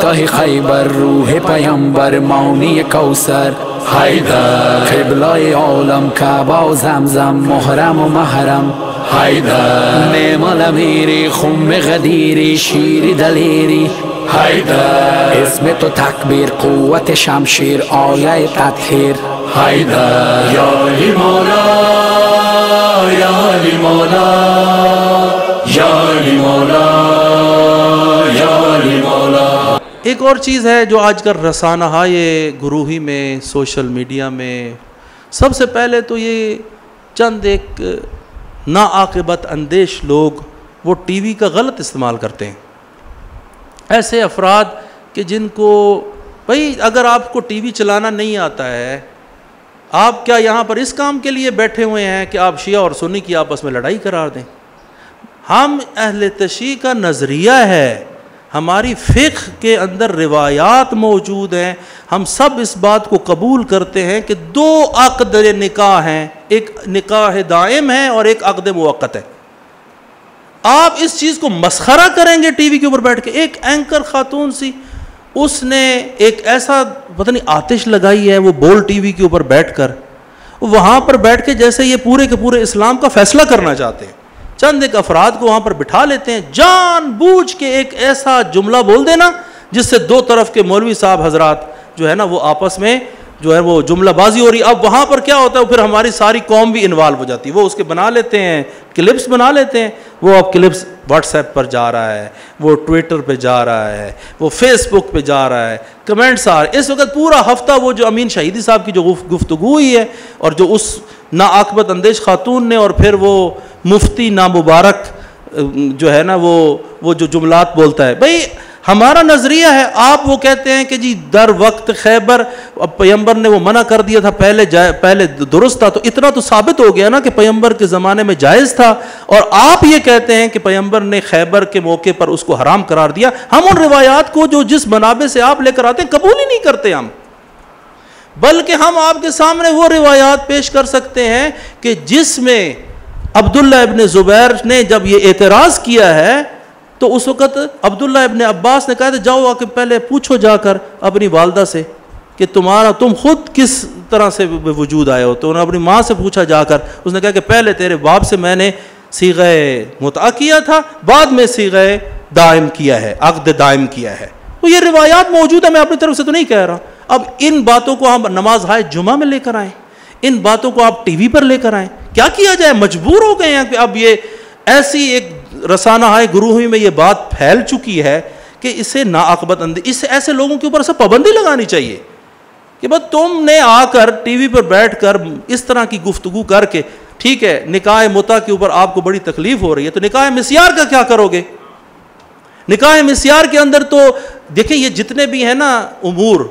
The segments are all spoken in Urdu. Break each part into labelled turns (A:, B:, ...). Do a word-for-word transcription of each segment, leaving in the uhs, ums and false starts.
A: فتح خیبر روح پیامبر مانی کوثر حیدر قبلای عالم کعبه و زمزم محرم و محرم حیدر نعم الامیری خم غدیری شیر دلیری حیدر اسم تو تکبیر قوت شمشیر آیه تطهیر حیدر یا علی مولا یا علی مولا یا علی مولا یا علی مولا.
B: ایک اور چیز ہے جو آج کل رسانہ ہائے گروہی میں سوشل میڈیا میں سب سے پہلے تو یہ چند ایک ناعاقبت اندیش لوگ وہ ٹی وی کا غلط استعمال کرتے ہیں. ایسے افراد کہ جن کو بھائی اگر آپ کو ٹی وی چلانا نہیں آتا ہے، آپ کیا یہاں پر اس کام کے لیے بیٹھے ہوئے ہیں کہ آپ شیعہ اور سنی کی آپس میں لڑائی قرار دیں؟ ہم اہل تشیع کا نظریہ ہے، ہماری فقہ کے اندر روایات موجود ہیں، ہم سب اس بات کو قبول کرتے ہیں کہ دو عقد نکاح ہیں، ایک نکاح دائم ہے اور ایک عقد موقت ہے. آپ اس چیز کو مسخرہ کریں گے ٹی وی کے اوپر بیٹھ کے. ایک اینکر خاتون سی، اس نے ایک ایسا پتہ نہیں آتش لگائی ہے، وہ بول ٹی وی کے اوپر بیٹھ کر وہاں پر بیٹھ کے جیسے یہ پورے کے پورے اسلام کا فیصلہ کرنا چاہتے ہیں. چند ایک افراد کو وہاں پر بٹھا لیتے ہیں، جان بوجھ کے ایک ایسا جملہ بول دینا جس سے دو طرف کے مولوی صاحب حضرات جو ہے نا وہ آپس میں جو ہے وہ جملہ بازی ہو رہی. اب وہاں پر کیا ہوتا ہے، پھر ہماری ساری قوم بھی انوالو ہو جاتی ہے. وہ اس کے بنا لیتے ہیں کلپس بنا لیتے ہیں، وہ اب کلپس واٹس ایپ پر جا رہا ہے، وہ ٹویٹر پہ جا رہا ہے، وہ فیس بک پہ جا رہا ہے، کمنٹس آ رہے. اس وقت پورا ہفتہ وہ جو امین شہیدی صاحب کی جو گفتگو ہوئی ہے اور جو اس ناعاقبت اندیش خاتون نے اور پھر وہ مفتی نامبارک جو ہے نا وہ وہ جو جملات بولتا ہے، بھائی ہمارا نظریہ ہے. آپ وہ کہتے ہیں کہ جی در وقت خیبر پیغمبر نے وہ منع کر دیا تھا، پہلے پہلے درست تھا، تو اتنا تو ثابت ہو گیا نا کہ پیغمبر کے زمانے میں جائز تھا، اور آپ یہ کہتے ہیں کہ پیغمبر نے خیبر کے موقع پر اس کو حرام قرار دیا. ہم ان روایات کو جو جس منابع سے آپ لے کر آتے ہیں قبول ہی نہیں کرتے ہم، بلکہ ہم آپ کے سامنے وہ روایات پیش کر سکتے ہیں کہ جس میں عبداللہ ابن زبیر نے جب یہ اعتراض کیا ہے تو اس وقت عبداللہ ابن عباس نے کہا تھا جاؤ آ کے پہلے پوچھو جا کر اپنی والدہ سے کہ تمہارا تم خود کس طرح سے وجود آئے ہو. تو انہوں نے اپنی ماں سے پوچھا جا کر، اس نے کہا کہ پہلے تیرے باپ سے میں نے صیغہ متعہ کیا تھا، بعد میں صیغہ دائم کیا ہے، عقد دائم کیا ہے. تو یہ روایات موجود ہیں، میں اپنی طرف سے تو نہیں کہہ رہا. اب ان باتوں کو ہم نماز ہائے جمعہ میں لے کر آئیں، ان باتوں کو آپ ٹی وی پر لے کر آئیں. کیا کیا جائے؟ مجبور ہو گئے ہیں کہ اب یہ ایسی ایک رسانہ ہائے گروہی میں یہ بات پھیل چکی ہے کہ اسے ناعاقبت اندیش اس ایسے لوگوں کے اوپر سے پابندی لگانی چاہیے کہ بس تم نے آ کر ٹی وی پر بیٹھ کر اس طرح کی گفتگو کر کے، ٹھیک ہے نکاح متعہ کے اوپر آپ کو بڑی تکلیف ہو رہی ہے، تو نکاح مسیار کا کیا کرو گے؟ نکاح مسیار کے اندر تو دیکھیں یہ جتنے بھی ہیں نا امور،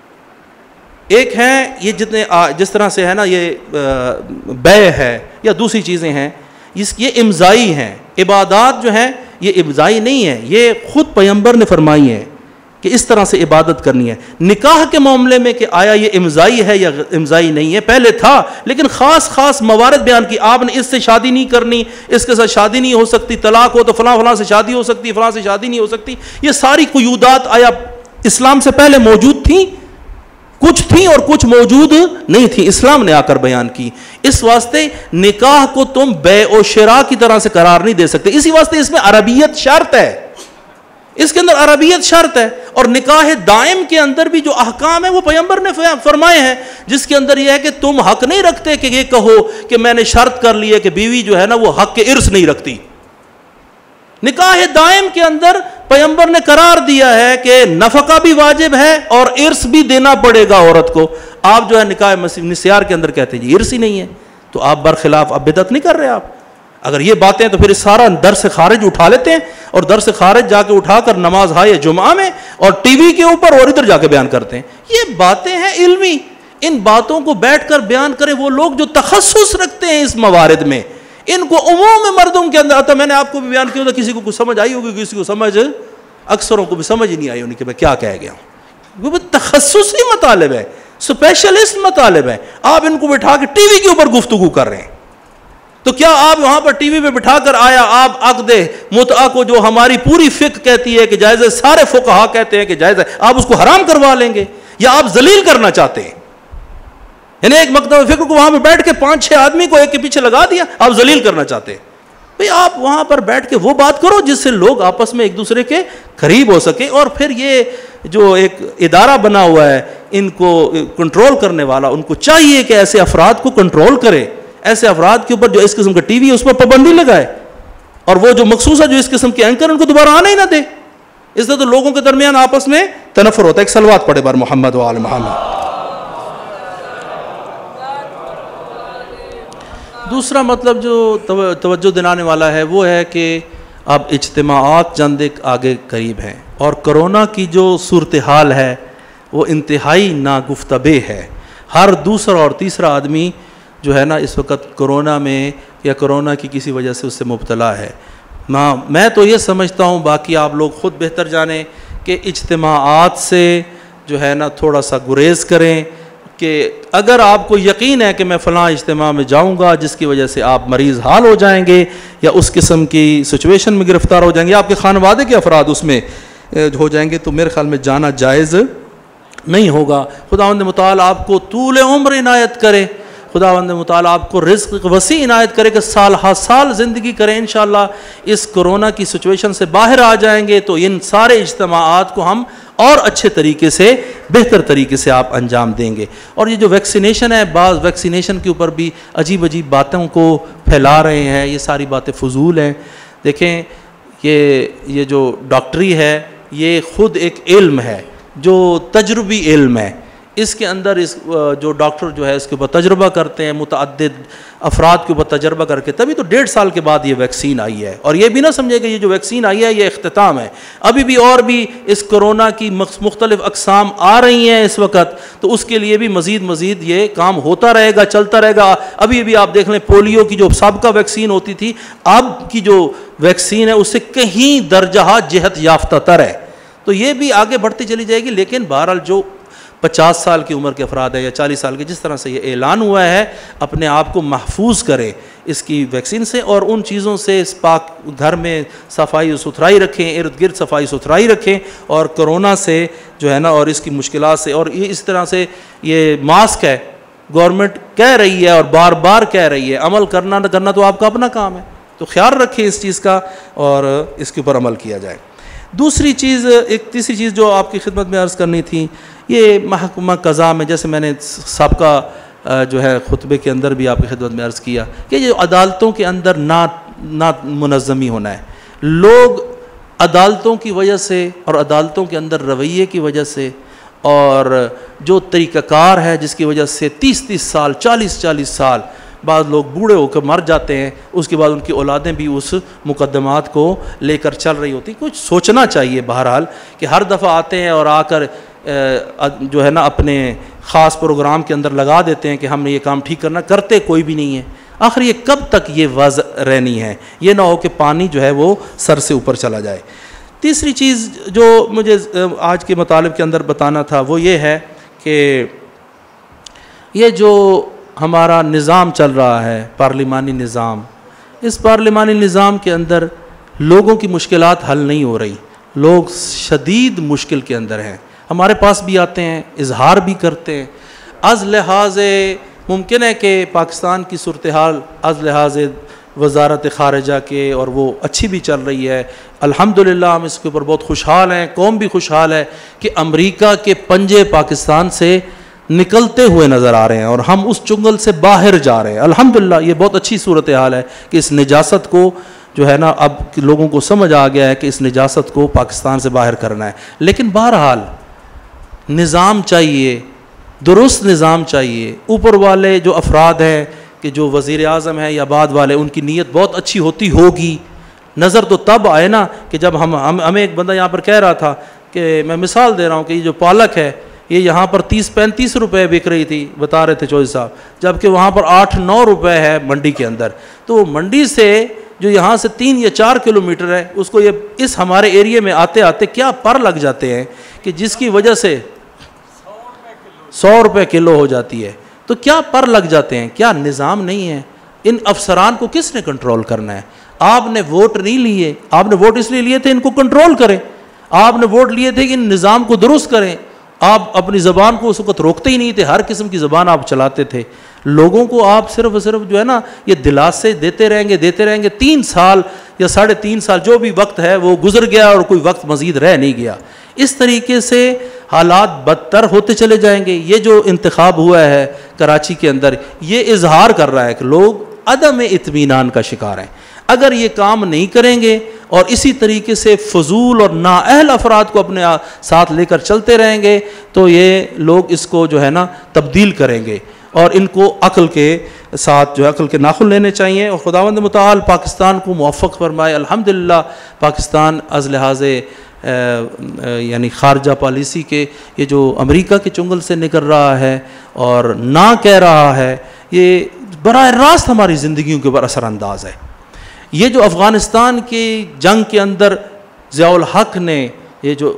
B: ایک ہیں یہ جتنے جس طرح سے ہے نا یہ بیع ہے یا دوسری چیزیں ہیں، اس یہ امضائی ہیں. عبادات جو ہیں یہ امضائی نہیں ہے، یہ خود پیغمبر نے فرمائی ہے کہ اس طرح سے عبادت کرنی ہے. نکاح کے معاملے میں کہ آیا یہ امضائی ہے یا امضائی نہیں ہے، پہلے تھا لیکن خاص خاص موارد بیان کی. آپ نے اس سے شادی نہیں کرنی، اس کے ساتھ شادی نہیں ہو سکتی، طلاق ہو تو فلاں فلاں سے شادی ہو سکتی، فلاں سے شادی نہیں ہو سکتی. یہ ساری قیودات آیا اسلام سے پہلے موجود تھیں؟ کچھ تھیں اور کچھ موجود نہیں تھیں، اسلام نے آ کر بیان کی. اس واسطے نکاح کو تم بیع و شراء کی طرح سے قرار نہیں دے سکتے. اسی واسطے اس میں عربیت شرط ہے، اس کے اندر عربیت شرط ہے. اور نکاح دائم کے اندر بھی جو احکام ہیں وہ پیغمبر نے فرمائے ہیں، جس کے اندر یہ ہے کہ تم حق نہیں رکھتے کہ یہ کہو کہ میں نے شرط کر لی ہے کہ بیوی جو ہے نا وہ حق کے ارث نہیں رکھتی. نکاح دائم کے اندر پیغمبر نے قرار دیا ہے کہ نفقہ بھی واجب ہے اور ارث بھی دینا پڑے گا عورت کو. آپ جو ہے نکاح مسیار کے اندر کہتے ہیں جی ارث ہی نہیں ہے، تو آپ برخلاف اب بدعت نہیں کر رہے. آپ اگر یہ باتیں تو پھر سارا درس خارج اٹھا لیتے ہیں اور درس خارج جا کے اٹھا کر نماز ہائے جمعہ میں اور ٹی وی کے اوپر اور ادھر جا کے بیان کرتے ہیں. یہ باتیں ہیں علمی، ان باتوں کو بیٹھ کر بیان کریں وہ لوگ جو تخصص رکھتے ہیں اس موارد میں. ان کو عموم مردوں کے اندر آتا. میں نے آپ کو بھی بیان کیا تھا، کسی کو کچھ سمجھ آئی ہوگی، کسی کو سمجھ اکثروں کو بھی سمجھ ہی نہیں آئی ہونی کہ میں کیا کہہ گیا ہوں. وہ تخصصی مطالب ہے، اسپیشلسٹ مطالب ہے. آپ ان کو بٹھا کے ٹی وی کے اوپر گفتگو کر رہے ہیں. تو کیا آپ وہاں پر ٹی وی پہ بٹھا کر آیا آپ عقد متعہ کو جو ہماری پوری فقہ کہتی ہے کہ جائز ہے, سارے فقہا کہتے ہیں کہ جائز ہے, آپ اس کو حرام کروا لیں گے یا آپ ذلیل کرنا چاہتے ہیں؟ یعنی ایک مکتب فکر کو وہاں پہ بیٹھ کے پانچ چھ آدمی کو ایک کے پیچھے لگا دیا, آپ ذلیل کرنا چاہتے ہیں. بھئی آپ وہاں پر بیٹھ کے وہ بات کرو جس سے لوگ آپس میں ایک دوسرے کے قریب ہو سکے. اور پھر یہ جو ایک ادارہ بنا ہوا ہے ان کو کنٹرول کرنے والا, ان کو چاہیے کہ ایسے افراد کو کنٹرول کرے, ایسے افراد کے اوپر جو اس قسم کا ٹی وی ہے اس پر پابندی لگائے, اور وہ جو مخصوص ہے جو اس قسم کے اینکر ان کو دوبارہ آنا ہی نہ دے. اس سے تو لوگوں کے درمیان آپس میں تنفر ہوتا ہے. ایک صلوات پڑھے بار محمد و آل محمد. دوسرا مطلب جو توجہ دلانے والا ہے وہ ہے کہ اب اجتماعات چند ایک آگے قریب ہیں, اور کرونا کی جو صورتحال ہے وہ انتہائی ناگفتبے ہے. ہر دوسرا اور تیسرا آدمی جو ہے نا اس وقت کرونا میں یا کرونا کی کسی وجہ سے اس سے مبتلا ہے. میں تو یہ سمجھتا ہوں, باقی آپ لوگ خود بہتر جانیں, کہ اجتماعات سے جو ہے نا تھوڑا سا گریز کریں. کہ اگر آپ کو یقین ہے کہ میں فلاں اجتماع میں جاؤں گا جس کی وجہ سے آپ مریض حال ہو جائیں گے یا اس قسم کی سچویشن میں گرفتار ہو جائیں گے, آپ کے خانوادے کے افراد اس میں ہو جائیں گے, تو میرے خیال میں جانا جائز نہیں ہوگا. خداوند متعال آپ کو طول عمر عنایت کرے, خداوند متعال آپ کو رزق وسیع عنایت کرے کہ سال ہر سال زندگی کریں. انشاءاللہ اس کرونا کی سچویشن سے باہر آ جائیں گے تو ان سارے اجتماعات کو ہم اور اچھے طریقے سے, بہتر طریقے سے آپ انجام دیں گے. اور یہ جو ویکسینیشن ہے, بعض ویکسینیشن کے اوپر بھی عجیب عجیب باتوں کو پھیلا رہے ہیں, یہ ساری باتیں فضول ہیں. دیکھیں یہ یہ جو ڈاکٹری ہے یہ خود ایک علم ہے جو تجربی علم ہے. اس کے اندر اس جو ڈاکٹر جو ہے اس کے اوپر تجربہ کرتے ہیں, متعدد افراد کے اوپر تجربہ کر کے تبھی تو ڈیڑھ سال کے بعد یہ ویکسین آئی ہے. اور یہ بھی نہ سمجھے کہ یہ جو ویکسین آئی ہے یہ اختتام ہے, ابھی بھی اور بھی اس کرونا کی مختلف اقسام آ رہی ہیں اس وقت, تو اس کے لیے بھی مزید مزید یہ کام ہوتا رہے گا, چلتا رہے گا. ابھی بھی آپ دیکھ لیں پولیو کی جو سابقہ ویکسین ہوتی تھی, اب کی جو ویکسین ہے اس سے کہیں درجہ جہت یافتہ تر ہے, تو یہ بھی آگے بڑھتی چلی جائے گی. لیکن بہرحال جو پچاس سال کی عمر کے افراد ہیں یا چالیس سال کے, جس طرح سے یہ اعلان ہوا ہے, اپنے آپ کو محفوظ کریں اس کی ویکسین سے, اور ان چیزوں سے اس پاک گھر میں صفائی و ستھرائی رکھیں, ارد گرد صفائی ستھرائی رکھیں, اور کرونا سے جو ہے نا اور اس کی مشکلات سے, اور یہ اس طرح سے یہ ماسک ہے گورنمنٹ کہہ رہی ہے اور بار بار کہہ رہی ہے, عمل کرنا نہ کرنا تو آپ کا اپنا کام ہے, تو خیال رکھیں اس چیز کا اور اس کے اوپر عمل کیا جائے. دوسری چیز, ایک تیسری چیز جو آپ کی خدمت میں عرض کرنی تھی, یہ محکمہ قضاء میں, جیسے میں نے سابقہ جو ہے خطبے کے اندر بھی آپ کی خدمت میں عرض کیا, کہ یہ عدالتوں کے اندر نا نا منظمی ہونا ہے. لوگ عدالتوں کی وجہ سے اور عدالتوں کے اندر رویے کی وجہ سے اور جو طریقہ کار ہے جس کی وجہ سے تیس تیس سال چالیس چالیس سال بعض لوگ بوڑھے ہو کر مر جاتے ہیں, اس کے بعد ان کی اولادیں بھی اس مقدمات کو لے کر چل رہی ہوتی. کچھ سوچنا چاہیے بہرحال کہ ہر دفعہ آتے ہیں اور آ کر جو ہے نا اپنے خاص پروگرام کے اندر لگا دیتے ہیں کہ ہم نے یہ کام ٹھیک کرنا, کرتے کوئی بھی نہیں ہے. آخر یہ کب تک یہ وضع رہنی ہے, یہ نہ ہو کہ پانی جو ہے وہ سر سے اوپر چلا جائے. تیسری چیز جو مجھے آج کے مطالب کے اندر بتانا تھا وہ یہ ہے کہ یہ جو ہمارا نظام چل رہا ہے پارلیمانی نظام, اس پارلیمانی نظام کے اندر لوگوں کی مشکلات حل نہیں ہو رہی, لوگ شدید مشکل کے اندر ہیں. ہمارے پاس بھی آتے ہیں, اظہار بھی کرتے ہیں. از لحاظ ممکن ہے کہ پاکستان کی صورتحال از لحاظ وزارت خارجہ کے اور وہ اچھی بھی چل رہی ہے, الحمدللہ ہم اس کے اوپر بہت خوشحال ہیں, قوم بھی خوشحال ہے کہ امریکہ کے پنجے پاکستان سے نکلتے ہوئے نظر آ رہے ہیں اور ہم اس چنگل سے باہر جا رہے ہیں. الحمدللہ یہ بہت اچھی صورتحال ہے کہ اس نجاست کو جو ہے نا اب لوگوں کو سمجھ آ گیا ہے کہ اس نجاست کو پاکستان سے باہر کرنا ہے. لیکن بہرحال نظام چاہیے, درست نظام چاہیے. اوپر والے جو افراد ہیں کہ جو وزیر اعظم ہیں یا بعد والے, ان کی نیت بہت اچھی ہوتی ہوگی. نظر تو تب آئے نا کہ جب ہم ہمیں ایک بندہ یہاں پر کہہ رہا تھا کہ میں مثال دے رہا ہوں کہ یہ جو پالک ہے یہ یہاں پر تیس پینتیس روپے بک رہی تھی, بتا رہے تھے چودھری صاحب, جبکہ وہاں پر آٹھ نو روپے ہے منڈی کے اندر. تو منڈی سے جو یہاں سے تین یا چار کلومیٹر ہے اس کو یہ اس ہمارے ایریے میں آتے آتے کیا پر لگ جاتے ہیں کہ جس کی وجہ سے سو روپے کلو ہو جاتی ہے. تو کیا پر لگ جاتے ہیں, کیا نظام نہیں ہے؟ ان افسران کو کس نے کنٹرول کرنا ہے؟ آپ نے ووٹ نہیں لیے، آپ نے ووٹ اس لیے لیے تھے ان کو کنٹرول کریں، آپ نے ووٹ لیے تھے کہ ان نظام کو درست کریں، آپ اپنی زبان کو اس وقت روکتے ہی نہیں تھے، ہر قسم کی زبان آپ چلاتے تھے، لوگوں کو آپ صرف صرف جو ہے نا یہ دلاسے دیتے رہیں گے دیتے رہیں گے تین سال یا ساڑھے تین سال جو بھی وقت ہے وہ گزر گیا اور کوئی وقت مزید رہ نہیں گیا. اس طریقے سے حالات بدتر ہوتے چلے جائیں گے. یہ جو انتخاب ہوا ہے کراچی کے اندر یہ اظہار کر رہا ہے کہ لوگ عدم اطمینان کا شکار ہیں. اگر یہ کام نہیں کریں گے اور اسی طریقے سے فضول اور نااہل افراد کو اپنے ساتھ لے کر چلتے رہیں گے تو یہ لوگ اس کو جو ہے نا تبدیل کریں گے اور ان کو عقل کے ساتھ جو ہے عقل کے ناخن لینے چاہیے. اور خداوند متعال پاکستان کو موفق فرمائے. الحمدللہ پاکستان از لحاظ یعنی خارجہ پالیسی کے یہ جو امریکہ کے چنگل سے نکل رہا ہے اور نہ کہہ رہا ہے یہ براہ راست ہماری زندگیوں کے اوپر اثر انداز ہے. یہ جو افغانستان کی جنگ کے اندر ضیاء الحق نے یہ جو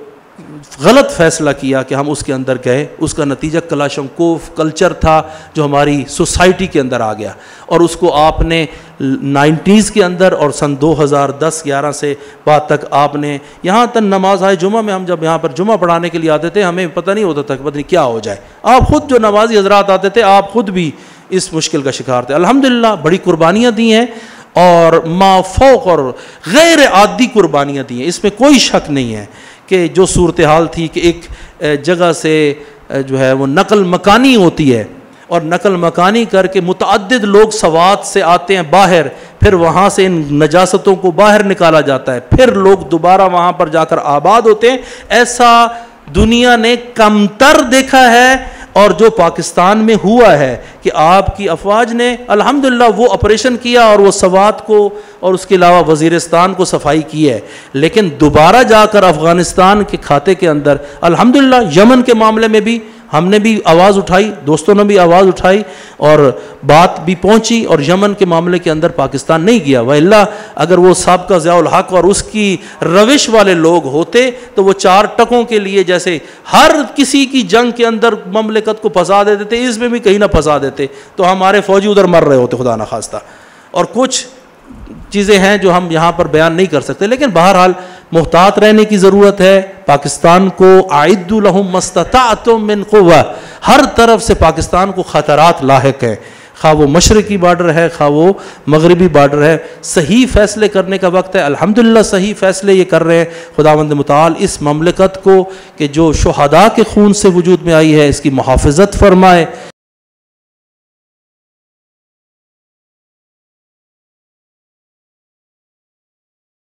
B: غلط فیصلہ کیا کہ ہم اس کے اندر گئے، اس کا نتیجہ کلاشنکوف کلچر تھا جو ہماری سوسائٹی کے اندر آ گیا اور اس کو آپ نے نائنٹیز کے اندر اور سن دو ہزار دس گیارہ سے بعد تک آپ نے یہاں تک نماز آئے جمعہ میں ہم جب یہاں پر جمعہ پڑھانے کے لیے آتے تھے ہمیں پتہ نہیں ہوتا تھا کہ پتہ نہیں کیا ہو جائے. آپ خود جو نمازی حضرات آتے تھے آپ خود بھی اس مشکل کا شکار تھے. الحمدللہ بڑی قربانیاں دی ہیں اور مافوق اور غیر عادی قربانیاں دی ہیں، اس میں کوئی شک نہیں ہے کہ جو صورتحال تھی کہ ایک جگہ سے جو ہے وہ نقل مکانی ہوتی ہے اور نقل مکانی کر کے متعدد لوگ سوات سے آتے ہیں باہر، پھر وہاں سے ان نجاستوں کو باہر نکالا جاتا ہے، پھر لوگ دوبارہ وہاں پر جا کر آباد ہوتے ہیں. ایسا دنیا نے کمتر دیکھا ہے اور جو پاکستان میں ہوا ہے کہ آپ کی افواج نے الحمدللہ وہ آپریشن کیا اور وہ سوات کو اور اس کے علاوہ وزیرستان کو صفائی کی ہے، لیکن دوبارہ جا کر افغانستان کے کھاتے کے اندر الحمدللہ یمن کے معاملے میں بھی ہم نے بھی آواز اٹھائی، دوستوں نے بھی آواز اٹھائی اور بات بھی پہنچی اور یمن کے معاملے کے اندر پاکستان نہیں گیا. وَإِلَّا اگر وہ سابقہ ضیاء الحق اور اس کی روش والے لوگ ہوتے تو وہ چار ٹکوں کے لیے جیسے ہر کسی کی جنگ کے اندر مملکت کو پھنسا دیتے تھے اس میں بھی کہیں نہ پھنسا دیتے تو ہمارے فوجی ادھر مر رہے ہوتے خدا نخواستہ. اور کچھ چیزیں ہیں جو ہم یہاں پر بیان نہیں کر سکتے، لیکن بہرحال محتاط رہنے کی ضرورت ہے. پاکستان کو اعدوا لهم ما استطعتم من قوة، ہر طرف سے پاکستان کو خطرات لاحق ہیں، خواہ وہ مشرقی بارڈر ہے خواہ وہ مغربی بارڈر ہے. صحیح فیصلے کرنے کا وقت ہے. الحمدللہ صحیح فیصلے یہ کر رہے ہیں. خداوند متعال اس مملکت کو کہ جو شہداء کے خون سے وجود میں آئی ہے اس کی محافظت فرمائے.